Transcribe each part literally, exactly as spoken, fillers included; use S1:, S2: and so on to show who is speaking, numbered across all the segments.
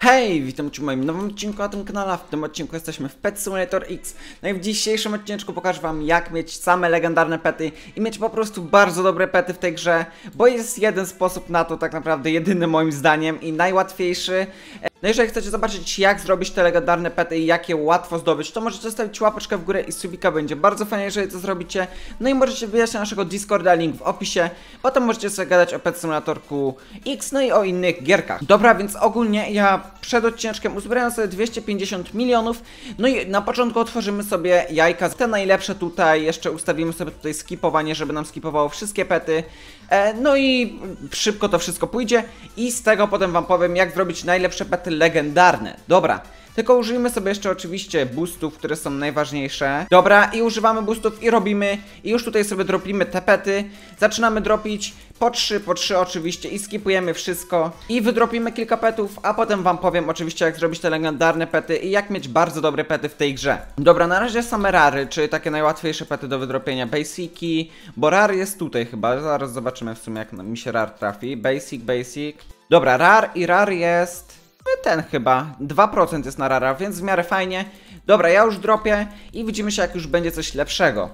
S1: Hej, witam cię w moim nowym odcinku na tym kanale. W tym odcinku jesteśmy w Pet Simulator X. No i w dzisiejszym odcinku pokażę wam, jak mieć same legendarne pety i mieć po prostu bardzo dobre pety w tej grze, bo jest jeden sposób na to, tak naprawdę jedyny moim zdaniem i najłatwiejszy. No jeżeli chcecie zobaczyć, jak zrobić te legendarne pety i jak je łatwo zdobyć, to możecie zostawić łapeczkę w górę i subika, będzie bardzo fajnie, jeżeli to zrobicie. No i możecie wbijać na naszego Discorda, link w opisie. Potem możecie sobie gadać o Pet Simulatorku X, no i o innych gierkach. Dobra, więc ogólnie ja przed odcineczkiem uzbierałem sobie dwieście pięćdziesiąt milionów. No i na początku otworzymy sobie jajka. Te najlepsze tutaj, jeszcze ustawimy sobie tutaj skipowanie, żeby nam skipowało wszystkie pety. E, no i szybko to wszystko pójdzie i z tego potem wam powiem, jak zrobić najlepsze pety legendarne. Dobra, tylko użyjmy sobie jeszcze oczywiście boostów, które są najważniejsze. Dobra, i używamy boostów i robimy, i już tutaj sobie dropimy te pety. Zaczynamy dropić po trzy, po trzy oczywiście i skipujemy wszystko. I wydropimy kilka petów, a potem wam powiem oczywiście, jak zrobić te legendarne pety i jak mieć bardzo dobre pety w tej grze. Dobra, na razie same rary, czyli takie najłatwiejsze pety do wydropienia. Basiki, bo rar jest tutaj chyba, zaraz zobaczymy w sumie, jak mi się rar trafi. Basic, basic. Dobra, rar i rar jest... ten chyba, dwa procent jest na rara, więc w miarę fajnie. Dobra, ja już dropię i widzimy się, jak już będzie coś lepszego.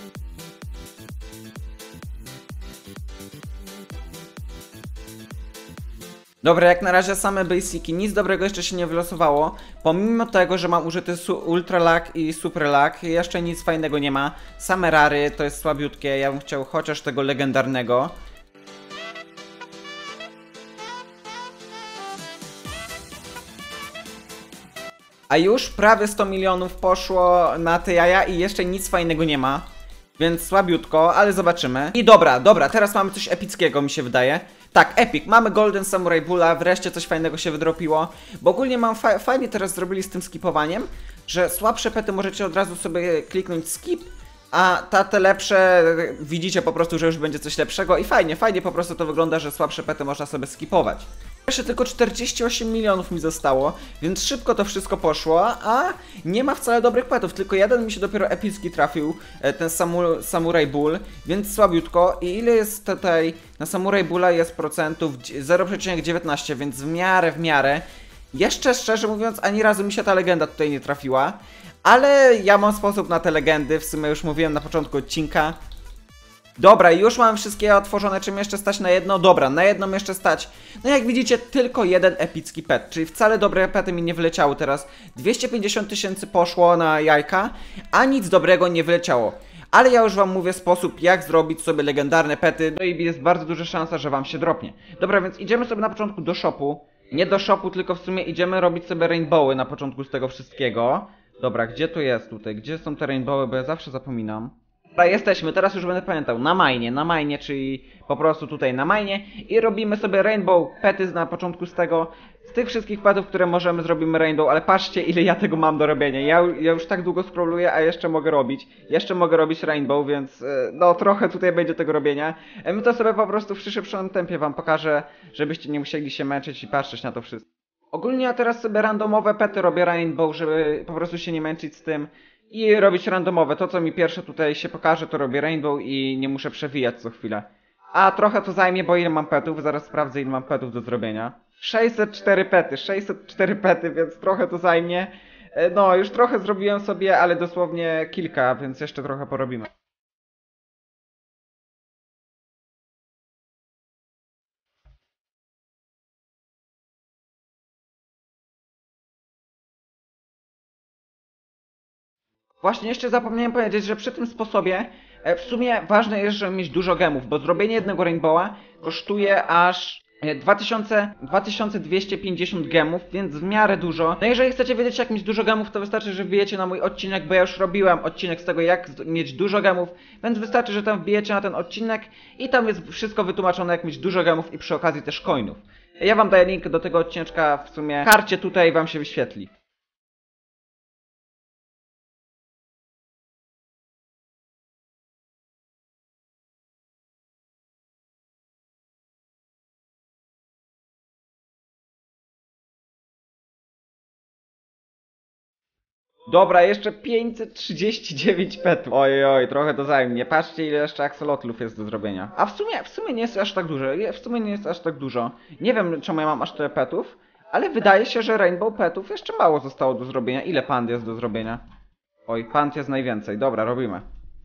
S1: Dobra, jak na razie same basiki, nic dobrego jeszcze się nie wylosowało. Pomimo tego, że mam użyty ultra luck i super luck, jeszcze nic fajnego nie ma. Same rary, to jest słabiutkie, ja bym chciał chociaż tego legendarnego. A już prawie sto milionów poszło na te jaja i jeszcze nic fajnego nie ma. Więc słabiutko, ale zobaczymy. I dobra, dobra, teraz mamy coś epickiego, mi się wydaje. Tak, epic, mamy Golden Samurai Bulla, wreszcie coś fajnego się wydropiło. Bo ogólnie mam fa fajnie teraz zrobili z tym skipowaniem, że słabsze pety możecie od razu sobie kliknąć skip, a ta te lepsze widzicie po prostu, że już będzie coś lepszego i fajnie, fajnie po prostu to wygląda, że słabsze pety można sobie skipować. Jeszcze tylko czterdzieści osiem milionów mi zostało, więc szybko to wszystko poszło, a nie ma wcale dobrych petów, tylko jeden mi się dopiero epicki trafił, ten samu Samurai Bull, więc słabiutko. I ile jest tutaj na Samurai Bulla jest procentów? zero przecinek dziewiętnaście, więc w miarę, w miarę. Jeszcze szczerze mówiąc, ani razu mi się ta legenda tutaj nie trafiła, ale ja mam sposób na te legendy, w sumie już mówiłem na początku odcinka. Dobra, już mam wszystkie otworzone, czym jeszcze stać na jedno? Dobra, na jedno jeszcze stać. No jak widzicie, tylko jeden epicki pet, czyli wcale dobre pety mi nie wyleciały teraz. dwieście pięćdziesiąt tysięcy poszło na jajka, a nic dobrego nie wyleciało. Ale ja już wam mówię sposób, jak zrobić sobie legendarne pety, no i jest bardzo duża szansa, że wam się dropnie. Dobra, więc idziemy sobie na początku do shopu. Nie do shopu, tylko w sumie idziemy robić sobie rainbowy na początku z tego wszystkiego. Dobra, gdzie to jest tutaj? Gdzie są te rainbowy, bo ja zawsze zapominam. Dobra, jesteśmy, teraz już będę pamiętał, na majnie, na majnie, czyli po prostu tutaj na majnie i robimy sobie rainbow pety na początku z tego, z tych wszystkich petów, które możemy, zrobimy rainbow, ale patrzcie, ile ja tego mam do robienia, ja, ja już tak długo scrolluję, a jeszcze mogę robić, jeszcze mogę robić rainbow, więc no trochę tutaj będzie tego robienia. My to sobie po prostu w szybszym tempie wam pokażę, żebyście nie musieli się męczyć i patrzeć na to wszystko. Ogólnie ja teraz sobie randomowe pety robię rainbow, żeby po prostu się nie męczyć z tym. I robić randomowe. To, co mi pierwsze tutaj się pokaże, to robię rainbow i nie muszę przewijać co chwilę. A trochę to zajmie, bo ile mam petów? Zaraz sprawdzę, ile mam petów do zrobienia. sześćset cztery pety, sześćset cztery pety, więc trochę to zajmie. No, już trochę zrobiłem sobie, ale dosłownie kilka, więc jeszcze trochę porobimy. Właśnie jeszcze zapomniałem powiedzieć, że przy tym sposobie e, w sumie ważne jest, żeby mieć dużo gemów, bo zrobienie jednego rainbowa kosztuje aż e, dwa tysiące dwieście pięćdziesiąt gemów, więc w miarę dużo. No jeżeli chcecie wiedzieć, jak mieć dużo gemów, to wystarczy, że wbijecie na mój odcinek, bo ja już robiłem odcinek z tego, jak mieć dużo gemów, więc wystarczy, że tam wbijecie na ten odcinek i tam jest wszystko wytłumaczone, jak mieć dużo gemów i przy okazji też coinów. Ja wam daję link do tego odcineczka w sumie w karcie tutaj wam się wyświetli. Dobra, jeszcze pięćset trzydzieści dziewięć petów. Oj, oj, trochę to zajmie. Patrzcie, ile jeszcze axolotlów jest do zrobienia. A w sumie, w sumie nie jest aż tak dużo. W sumie nie jest aż tak dużo. Nie wiem, czemu ja mam aż tyle petów, Ale wydaje się, że Rainbow Petów jeszcze mało zostało do zrobienia. Ile pand jest do zrobienia? Oj, pand jest najwięcej. Dobra, robimy.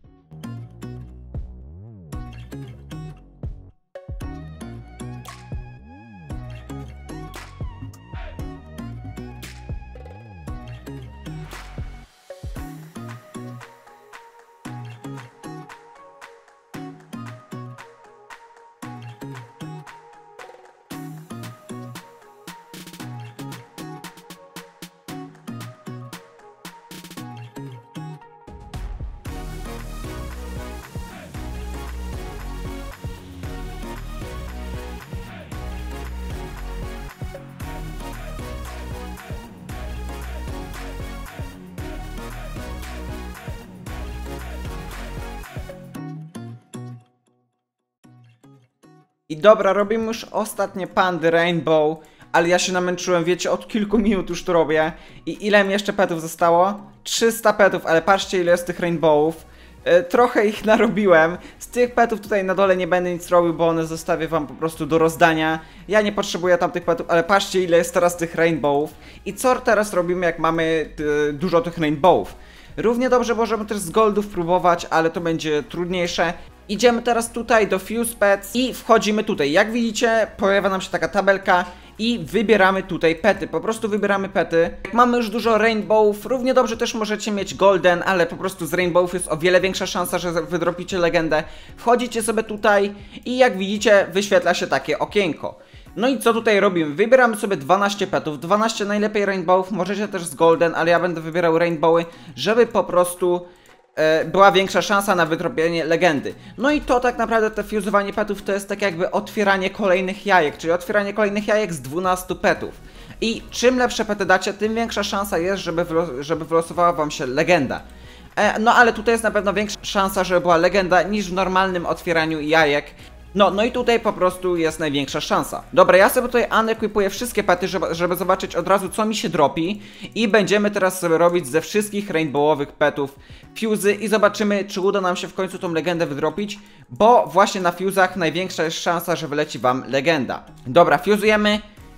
S1: I dobra, robimy już ostatnie pandy Rainbow, ale ja się namęczyłem, wiecie, od kilku minut już to robię. I ile mi jeszcze petów zostało? trzysta petów, ale patrzcie ile jest tych Rainbowów. E, trochę ich narobiłem. Z tych petów tutaj na dole nie będę nic robił, bo one zostawię wam po prostu do rozdania. Ja nie potrzebuję tamtych petów, ale patrzcie ile jest teraz tych Rainbowów. I co teraz robimy, jak mamy y, dużo tych Rainbowów? Równie dobrze możemy też z goldów próbować, ale to będzie trudniejsze. Idziemy teraz tutaj do Fuse Pets i wchodzimy tutaj. Jak widzicie, pojawia nam się taka tabelka i wybieramy tutaj pety. Po prostu wybieramy pety. Jak mamy już dużo Rainbowów, równie dobrze też możecie mieć Golden, ale po prostu z Rainbowów jest o wiele większa szansa, że wydropicie legendę. Wchodzicie sobie tutaj i jak widzicie, wyświetla się takie okienko. No i co tutaj robimy? Wybieramy sobie dwanaście petów, dwanaście najlepiej Rainbowów, możecie też z Golden, ale ja będę wybierał Rainbowy, żeby po prostu e, była większa szansa na wytropienie legendy. No i to tak naprawdę te fuzowanie petów to jest tak jakby otwieranie kolejnych jajek, czyli otwieranie kolejnych jajek z dwunastu petów. I czym lepsze pety dacie, tym większa szansa jest, żeby, wylos żeby wylosowała wam się legenda. E, no ale tutaj jest na pewno większa szansa, żeby była legenda niż w normalnym otwieraniu jajek. No, no i tutaj po prostu jest największa szansa. Dobra, ja sobie tutaj unekwipuję wszystkie pety, żeby, żeby zobaczyć od razu co mi się dropi. I będziemy teraz sobie robić ze wszystkich rainbowowych petów fuzy i zobaczymy, czy uda nam się w końcu tą legendę wydropić. Bo właśnie na fuzach największa jest szansa, że wyleci wam legenda. Dobra, fuzujemy.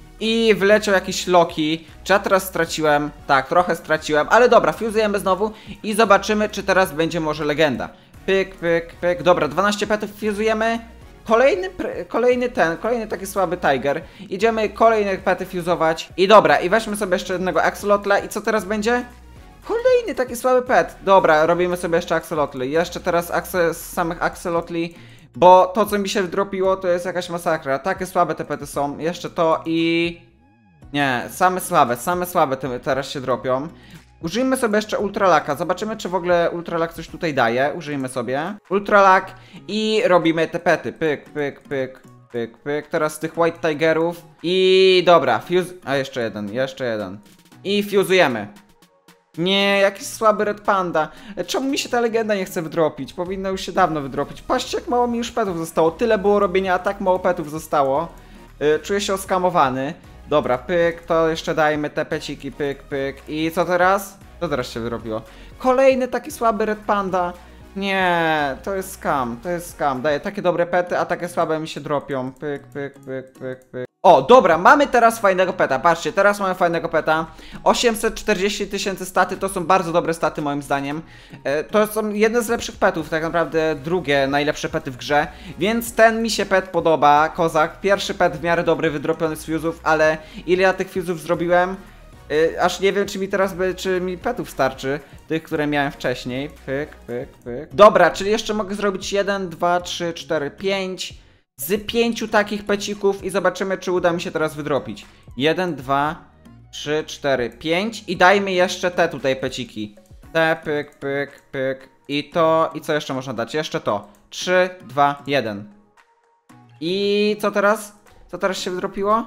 S1: I wyleciał jakiś Loki. Czy ja teraz straciłem? Tak, trochę straciłem, ale dobra, fuzujemy znowu i zobaczymy, czy teraz będzie może legenda. Pyk, pyk, pyk. Dobra, dwanaście petów fuzujemy. Kolejny, kolejny ten, kolejny taki słaby Tiger. Idziemy kolejne pety fuzować. I dobra, i weźmy sobie jeszcze jednego Axolotla. I co teraz będzie? Kolejny taki słaby pet. Dobra, robimy sobie jeszcze Axolotli. Jeszcze teraz axe, z samych Axolotli. Bo to co mi się wdropiło to jest jakaś masakra. Takie słabe te pety są. Jeszcze to i... Nie, same słabe, same słabe te teraz się dropią. Użyjmy sobie jeszcze Ultralaka, zobaczymy czy w ogóle Ultralak coś tutaj daje. Użyjmy sobie Ultralak i robimy te pety. Pyk, pyk, pyk, pyk, pyk. Teraz z tych White Tigerów. I dobra, fuse... A jeszcze jeden, jeszcze jeden. I fuzujemy. Nie, jakiś słaby Red Panda. Czemu mi się ta legenda nie chce wydropić? Powinno już się dawno wydropić. Patrzcie jak mało mi już petów zostało. Tyle było robienia, a tak mało petów zostało. Yy, czuję się oskamowany. Dobra, pyk, to jeszcze dajmy te peciki, pyk, pyk. I co teraz? Co teraz się wyrobiło? Kolejny taki słaby Red Panda. Nie, to jest scam, to jest scam. Daję takie dobre pety, a takie słabe mi się dropią. Pyk, pyk, pyk, pyk, pyk. O, dobra, mamy teraz fajnego peta. Patrzcie, teraz mamy fajnego peta. osiemset czterdzieści tysięcy staty, to są bardzo dobre staty moim zdaniem. e, To są jedne z lepszych petów, tak naprawdę drugie najlepsze pety w grze. Więc ten mi się pet podoba, kozak. Pierwszy pet w miarę dobry, wydropiony z fuzów, ale ile ja tych fuzów zrobiłem? e, Aż nie wiem czy mi teraz by, czy mi petów starczy. Tych, które miałem wcześniej. Pyk, pyk, pyk. Dobra, czyli jeszcze mogę zrobić jeden, dwa, trzy, cztery, pięć z pięciu takich pecików i zobaczymy czy uda mi się teraz wydropić. jeden, dwa, trzy, cztery, pięć i dajmy jeszcze te tutaj peciki. Te, pyk, pyk, pyk. I to, i co jeszcze można dać? Jeszcze to. trzy, dwa, jeden. I co teraz? Co teraz się wydropiło?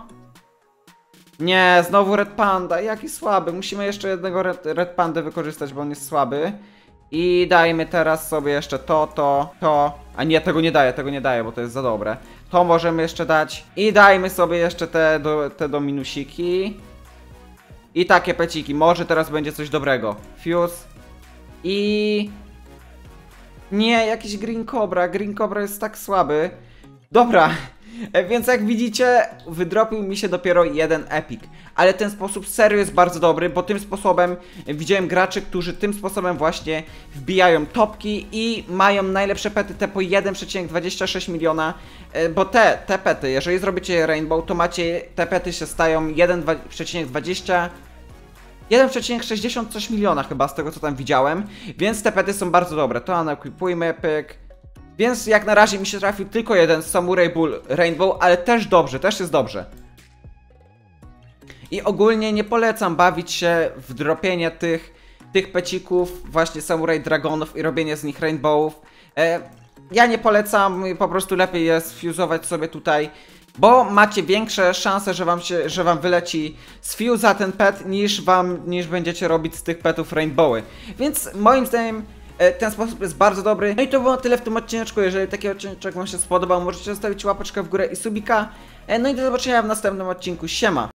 S1: Nie, znowu Red Panda, jaki słaby. Musimy jeszcze jednego Red, Red Pandę wykorzystać, bo on jest słaby. I dajmy teraz sobie jeszcze to, to, to. A nie, tego nie daję, tego nie daję, bo to jest za dobre. To możemy jeszcze dać. I dajmy sobie jeszcze te do, te do minusiki. I takie peciki, może teraz będzie coś dobrego. Fuse. I... Nie, jakiś Green Cobra, Green Cobra jest tak słaby. Dobra, E, Więc jak widzicie, wydropił mi się dopiero jeden epic. Ale ten sposób serio jest bardzo dobry, bo tym sposobem widziałem graczy, którzy tym sposobem właśnie wbijają topki i mają najlepsze pety te po jeden przecinek dwadzieścia sześć miliona. E, Bo te, te pety, jeżeli zrobicie Rainbow, to macie, te pety się stają jeden przecinek dwadzieścia jeden przecinek sześćdziesiąt coś miliona chyba, z tego co tam widziałem. Więc te pety są bardzo dobre. To naequipujmy, pyk. Więc jak na razie mi się trafił tylko jeden Samurai Bull Rainbow, ale też dobrze, też jest dobrze. I ogólnie nie polecam bawić się w dropienie tych, tych pecików, właśnie Samurai Dragonów i robienie z nich Rainbowów. E, ja nie polecam, po prostu lepiej jest sfuzować sobie tutaj, bo macie większe szanse, że wam, się, że wam wyleci z fuse'a ten pet, niż, wam, niż będziecie robić z tych petów Rainbowy. Więc moim zdaniem ten sposób jest bardzo dobry. No i to było tyle w tym odcineczku. Jeżeli taki odcinek wam się spodobał, możecie zostawić łapeczkę w górę i subika. No i do zobaczenia w następnym odcinku. Siema!